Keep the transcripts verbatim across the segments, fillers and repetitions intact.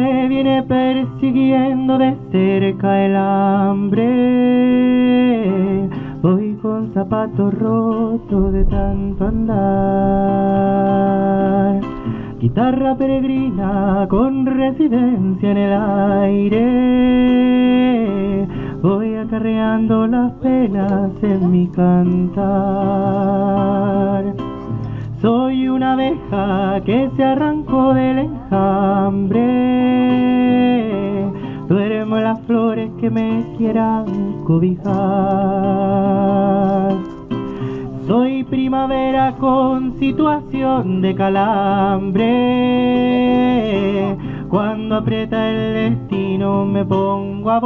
Me viene persiguiendo de cerca el hambre. Voy con zapatos rotos de tanto andar. Guitarra peregrina con residencia en el aire. Voy acarreando las penas en mi cantar. Soy una abeja que se arrancó del enjambre. Duermo en las flores que me quieran cobijar. Soy primavera con situación de calambre. Cuando aprieta el destino me pongo a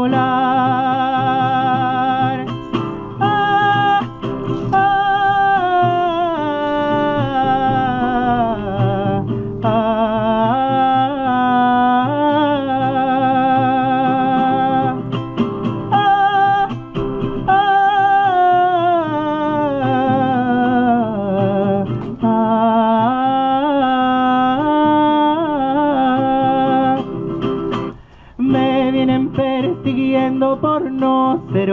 volar. Ah, ah, ah, ah, ah, ah. Me vienen persiguiendo por no ser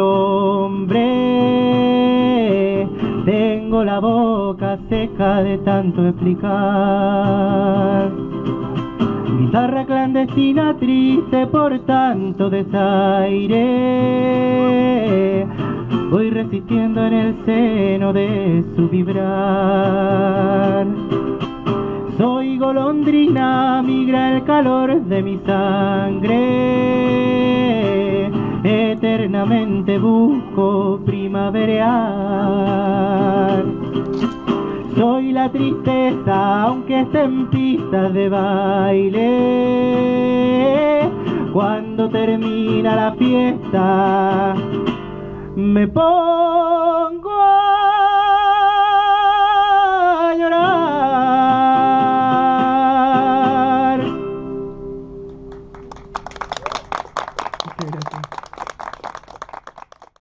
hombre. Tengo la boca seca de tanto explicar. Guitarra clandestina triste por tanto desaire. Voy resistiendo en el seno de su vibrar. Soy golondrina, migra el calor de mi sangre. Eternamente busco primaverear. Soy la tristeza, aunque esté en pistas de baile. Cuando termina la fiesta, me pongo a